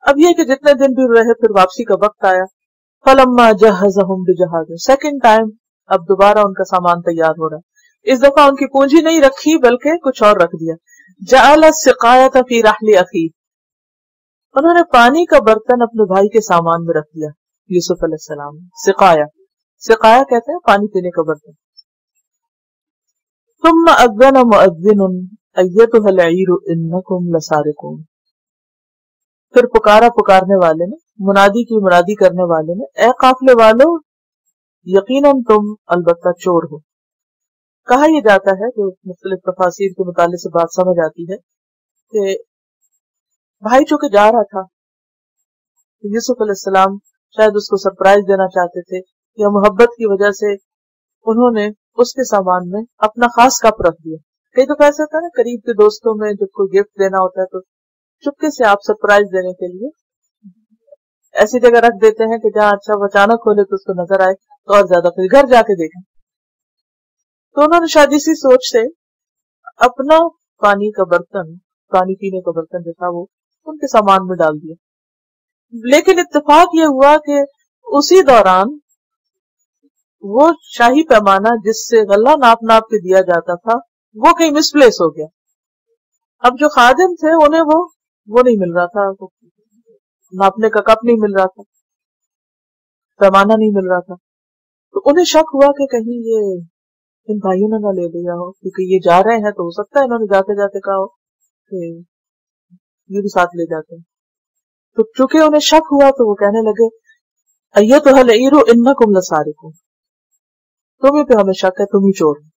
اب یہ کہ جتنے دن بھی رہے پھر واپسی کا وقت آیا. فلما جہزہم بجہازہم، سیکنڈ ٹائم اب دوبارہ ان کا سامان تیار ہو رہا ہے. اس دفعہ ان کی پونجی نہیں رکھی بلکہ کچھ اور رکھ دیا. جعل السقایۃ فی رحل اخیہ، انہوں نے پانی کا برتن اپنے بھائی کے سامان میں رکھ دیا یوسف علیہ السلام. سقایا کہتے ہیں پانی پینے کا برتن. ثم اذن مؤذن ایتها العیر انکم لسارقون، پھر پکارنے والے نے، منادی کی منادی کرنے والے نے، اے قافلے والو یقیناً تم البتہ چور ہو. کہا یہ جاتا ہے جو مختلف تفاسیر کے مطالعے سے بات سمجھ آتی ہے کہ بھائی چونکہ جا رہا تھا، یوسف علیہ السلام شاید اس کو سرپرائز دینا چاہتے تھے یا محبت کی وجہ سے انہوں نے اس کے سامان میں اپنا خاص کپ رکھ دیا. کئی دفعہ ایسا ہوتا ہے نا قریب کے دوستوں میں جب کوئی گفٹ دینا ہوتا ہے تو چپکے سے آپ سرپرائز دینے کے لیے ایسی جگہ رکھ دیتے ہیں کہ جہاں اچھا وہ اچانک کھولے تو اس کو نظر آئے تو اور زیادہ، پھر گھر جا کے دیکھیں. تو انہوں نے شاید اسی سوچ سے اپنا پانی کا برتن، پانی پینے کا برتن جو تھا وہ ان کے سامان میں ڈال دیا. لیکن اتفاق یہ ہوا کہ اسی دوران وہ شاہی پیمانہ جس سے غلہ ناپ ناپ کے دیا جاتا تھا وہ کہیں مس پلیس ہو گیا. اب جو خادم تھے انہیں وہ نہیں مل رہا تھا، ناپنے کا کپ نہیں مل رہا تھا، پیمانہ نہیں مل رہا تھا. تو انہیں شک ہوا کہ کہیں یہ ان بھائیوں نے نہ لے لیا ہو، کیونکہ یہ جا رہے ہیں تو ہو سکتا ہے انہوں نے جاتے جاتے کہا ہو کہ یہ بھی ساتھ لے جاتے ہیں. تو چونکہ انہیں شک ہوا تو وہ کہنے لگے ایتھا العیر انکم لسارقون، تمہیں پہ ہمیں شک ہے، تم ہی چور ہو.